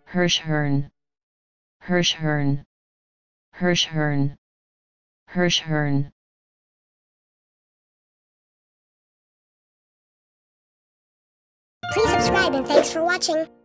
Hirschhorn, Hirschhorn, Hirschhorn, Hirschhorn. Please subscribe and thanks for watching.